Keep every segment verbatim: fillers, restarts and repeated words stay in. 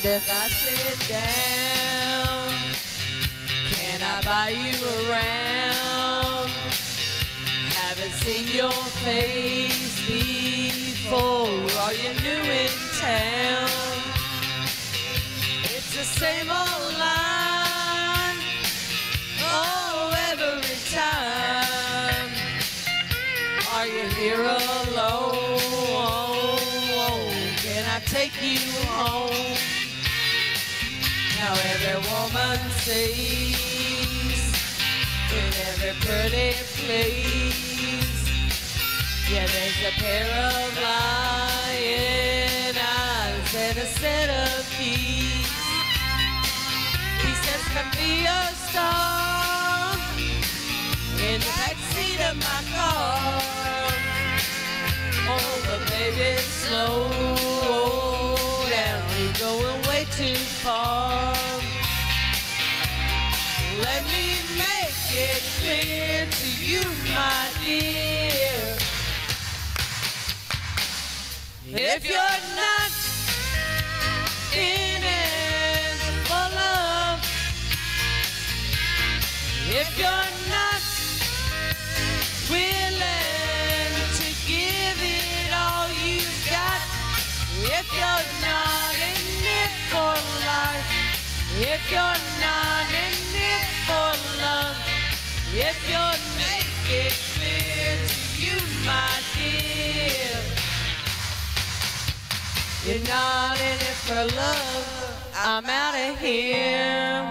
Mind if I sit down? Can I buy you around? Haven't seen your face before. Are you new in town? It's the same old line, oh, every time. Are you here alone? Can I take you home? Now every woman sees in every pretty place, yeah, there's a pair of lion eyes and a set of keys. He says, "Can be a star in the backseat of my car." Oh, but baby, slow down, you're going way too far. Let me make it clear to you, my dear. If you're not in it for love, if you're not willing to give it all you've got, if you're not in it for life, if you're not in it for love, if you're make it clear to you, my dear, you're not in it for love, I'm out of here.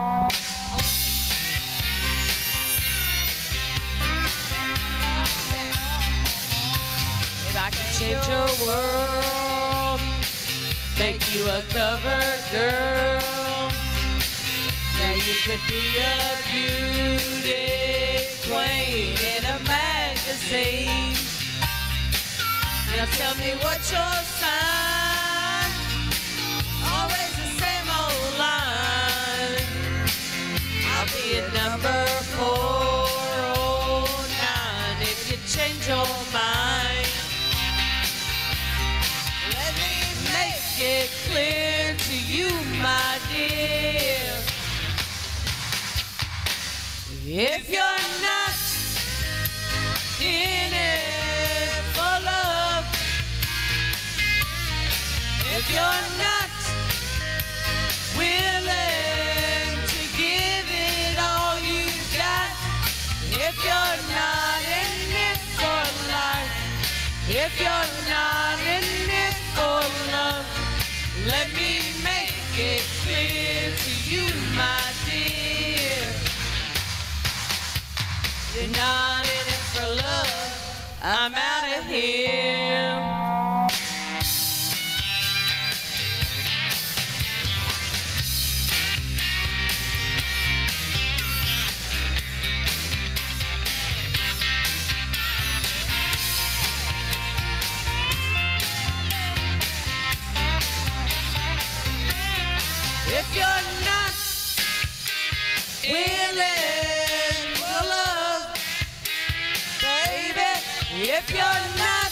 If I could change your world, make you a cover girl, now you could be a beauty queen in a magazine. Now tell me what's your sign? Always the same old line. I'll be at number four oh nine if you change your mind. Let me make it clear to you, my dear. If you're not in it for love, if you're not willing to give it all you've got, if you're not in it for life, if you're not in it for love, let me make it clear to you, my dear. You're not in it for love, I'm out of here. If you're not willing to love, baby, if you're not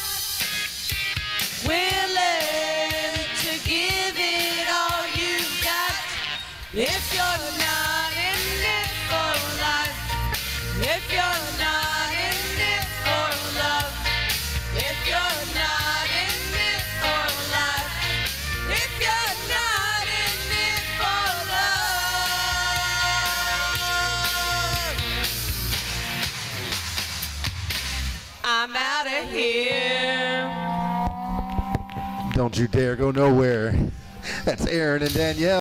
willing to give it all you've got, if you're not in it for life, if you're not in it for love, if you're not in it for life, if you're not in it for love, I'm out of here. Don't you dare go nowhere. That's Aaron and Danielle.